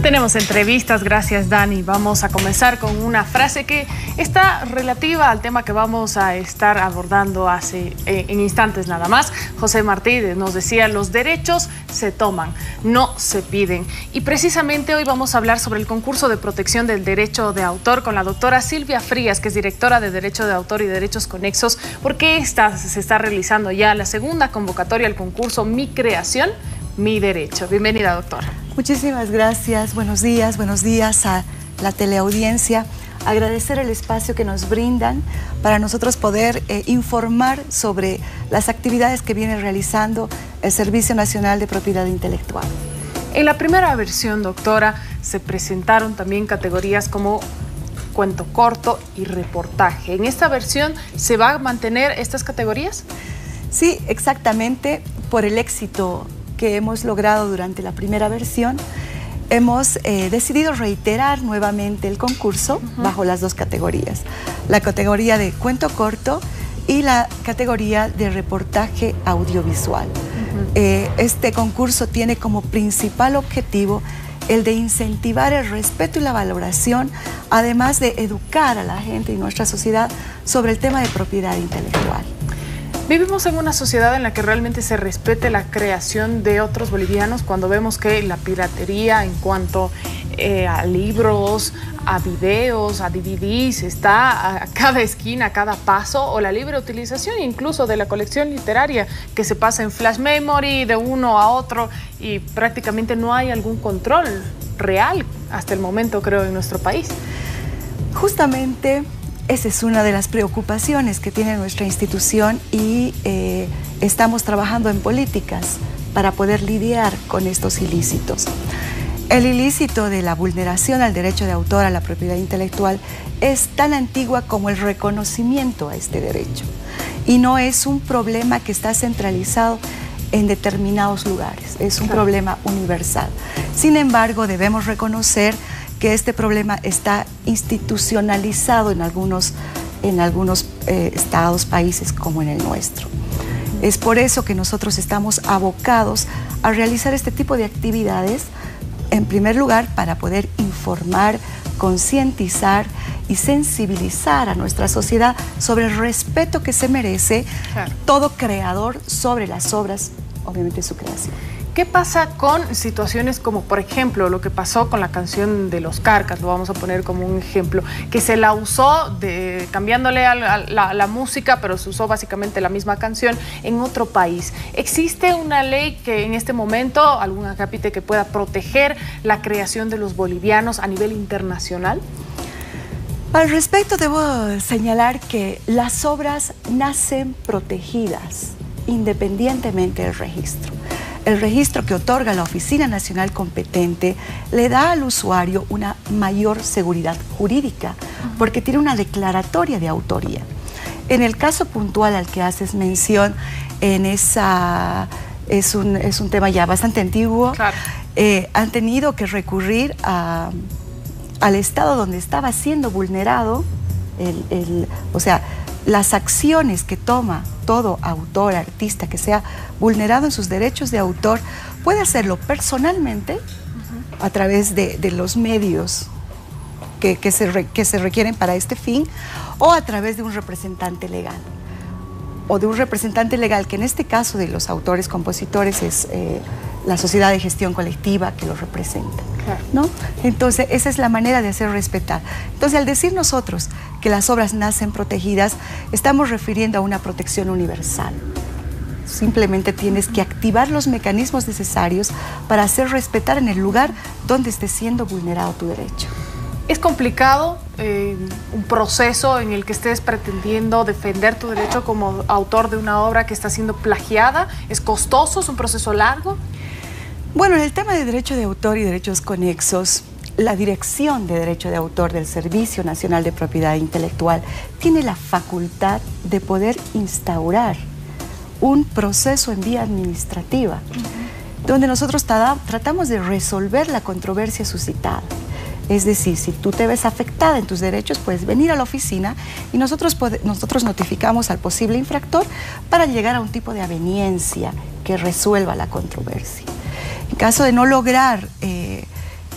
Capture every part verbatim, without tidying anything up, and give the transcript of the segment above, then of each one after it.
Tenemos entrevistas, gracias Dani. Vamos a comenzar con una frase que está relativa al tema que vamos a estar abordando hace, eh, en instantes nada más. José Martí nos decía, los derechos se toman, no se piden. Y precisamente hoy vamos a hablar sobre el concurso de protección del derecho de autor con la doctora Silvia Frías, que es directora de Derecho de Autor y Derechos Conexos, porque esta, se está realizando ya la segunda convocatoria al concurso Mi Creación, Mi Derecho. Bienvenida, doctora. Muchísimas gracias, buenos días, buenos días a la teleaudiencia. Agradecer el espacio que nos brindan para nosotros poder eh, informar sobre las actividades que viene realizando el Servicio Nacional de Propiedad Intelectual. En la primera versión, doctora, se presentaron también categorías como cuento corto y reportaje. ¿En esta versión se va a mantener estas categorías? Sí, exactamente. Por el éxito que hemos logrado durante la primera versión, hemos eh, decidido reiterar nuevamente el concurso uh-huh. bajo las dos categorías, la categoría de cuento corto y la categoría de reportaje audiovisual. Uh-huh. eh, este concurso tiene como principal objetivo el de incentivar el respeto y la valoración, además de educar a la gente y nuestra sociedad sobre el tema de propiedad intelectual. Vivimos en una sociedad en la que realmente se respete la creación de otros bolivianos cuando vemos que la piratería en cuanto eh, a libros, a videos, a D V Ds, está a cada esquina, a cada paso, o la libre utilización incluso de la colección literaria que se pasa en flash memory de uno a otro y prácticamente no hay algún control real hasta el momento, creo, en nuestro país. Justamente esa es una de las preocupaciones que tiene nuestra institución y eh, estamos trabajando en políticas para poder lidiar con estos ilícitos. El ilícito de la vulneración al derecho de autor, a la propiedad intelectual, es tan antigua como el reconocimiento a este derecho. Y no es un problema que está centralizado en determinados lugares, es un claro. problema universal. Sin embargo, debemos reconocer que este problema está institucionalizado en algunos, en algunos eh, estados, países como en el nuestro. Es por eso que nosotros estamos abocados a realizar este tipo de actividades, en primer lugar, para poder informar, concientizar y sensibilizar a nuestra sociedad sobre el respeto que se merece claro. todo creador sobre las obras, obviamente su creación. ¿Qué pasa con situaciones como, por ejemplo, lo que pasó con la canción de Los Carcas? Lo vamos a poner como un ejemplo, que se la usó de, cambiándole a la, a la, la música, pero se usó básicamente la misma canción en otro país. ¿Existe una ley que en este momento, algún acápite que pueda proteger la creación de los bolivianos a nivel internacional? Al respecto, debo señalar que las obras nacen protegidas independientemente del registro. El registro que otorga la Oficina Nacional competente le da al usuario una mayor seguridad jurídica porque tiene una declaratoria de autoría. En el caso puntual al que haces mención, en esa, es, un, es un tema ya bastante antiguo, claro. eh, han tenido que recurrir a, al estado donde estaba siendo vulnerado, el, el, o sea, las acciones que toma todo autor, artista que sea vulnerado en sus derechos de autor, puede hacerlo personalmente uh-huh. a través de, de los medios que, que, se re, que se requieren para este fin, o a través de un representante legal. O de un representante legal, que en este caso de los autores compositores es eh, la sociedad de gestión colectiva que los representa. Claro. ¿No? Entonces, esa es la manera de hacer respetar. Entonces, al decir nosotros que las obras nacen protegidas, estamos refiriendo a una protección universal. Simplemente tienes que activar los mecanismos necesarios para hacer respetar en el lugar donde esté siendo vulnerado tu derecho. ¿Es complicado eh, un proceso en el que estés pretendiendo defender tu derecho como autor de una obra que está siendo plagiada? ¿Es costoso? ¿Es un proceso largo? Bueno, en el tema de derecho de autor y derechos conexos, la Dirección de Derecho de Autor del Servicio Nacional de Propiedad Intelectual tiene la facultad de poder instaurar un proceso en vía administrativa, uh-huh. donde nosotros tratamos de resolver la controversia suscitada. Es decir, si tú te ves afectada en tus derechos, puedes venir a la oficina y nosotros, nosotros notificamos al posible infractor para llegar a un tipo de aveniencia que resuelva la controversia. En caso de no lograr eh,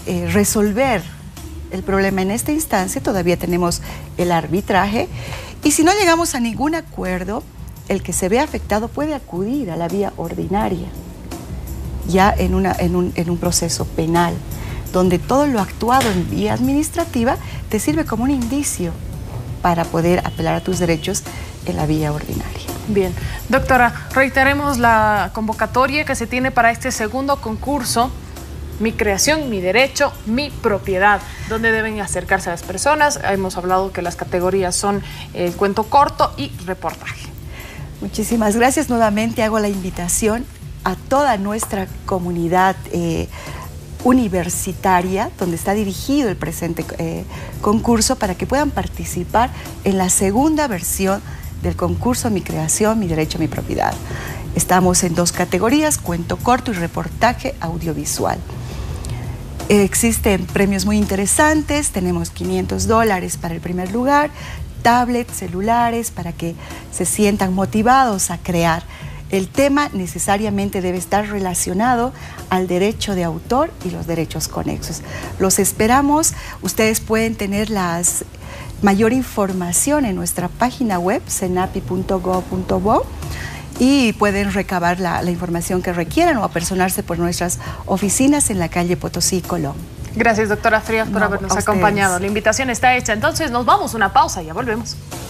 eh, resolver el problema en esta instancia, todavía tenemos el arbitraje, y si no llegamos a ningún acuerdo, el que se ve afectado puede acudir a la vía ordinaria, ya en, una, en, un, en un proceso penal, donde todo lo actuado en vía administrativa te sirve como un indicio para poder apelar a tus derechos en la vía ordinaria. Bien, doctora, reiteremos la convocatoria que se tiene para este segundo concurso, Mi creación, mi derecho, mi propiedad, donde deben acercarse a las personas. Hemos hablado que las categorías son el cuento corto y reportaje. Muchísimas gracias. Nuevamente hago la invitación a toda nuestra comunidad eh, universitaria, donde está dirigido el presente eh, concurso, para que puedan participar en la segunda versión del concurso Mi creación, mi derecho, mi propiedad. Estamos en dos categorías, cuento corto y reportaje audiovisual. Existen premios muy interesantes, tenemos quinientos dólares para el primer lugar, tablets, celulares, para que se sientan motivados a crear. El tema necesariamente debe estar relacionado al derecho de autor y los derechos conexos. Los esperamos. Ustedes pueden tener las mayor información en nuestra página web, cenapi punto gob punto bo, y pueden recabar la, la información que requieran o apersonarse por nuestras oficinas en la calle Potosí, Colón. Gracias, doctora Frías, por No, habernos a ustedes. acompañado. La invitación está hecha. Entonces nos vamos a una pausa y ya volvemos.